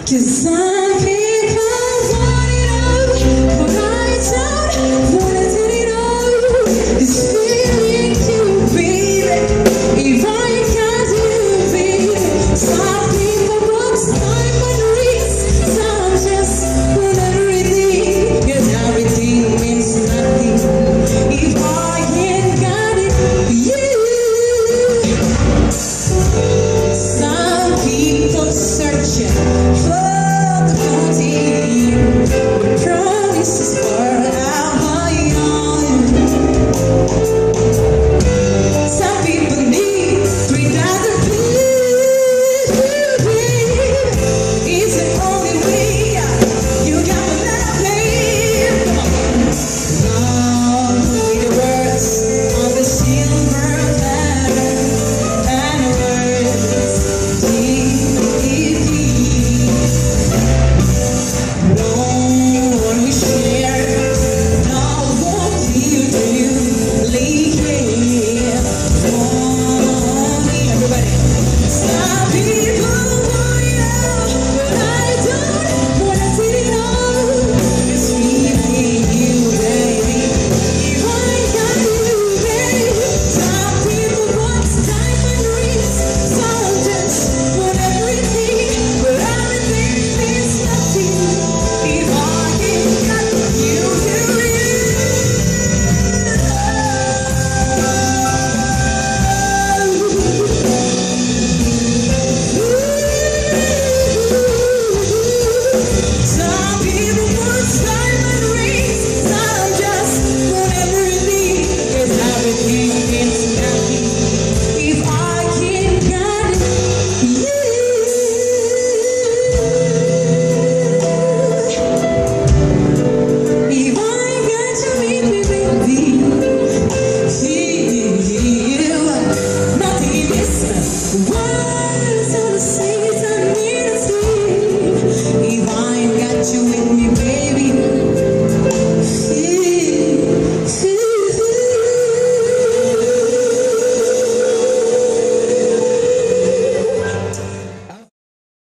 'Cause some people want it all, but I don't want it all. This feeling you, baby, if I can't do, baby. Some people want time and risk, some just want everything. 'Cause everything means nothing if I ain't got it, you. Some people searching for the beauty, promises for our young. Some people need 3,000 pills, baby. It's the only way. You gotta let it play. Come on. Now read the words on the silver platter, and the words deep. No one will share, no one will really care. Only everybody. Some people want it all, but I don't want it all. It's feeling you, baby, if I got you, baby. Some people want time and risk, some just want everything, but everything means nothing if I ain't got you, Some people want time and risk, some just want everything, 'cause everything means nothing if I can't got you. If I got you with me, baby, you, nothing in this world is all the same as I need to see. If I ain't got you with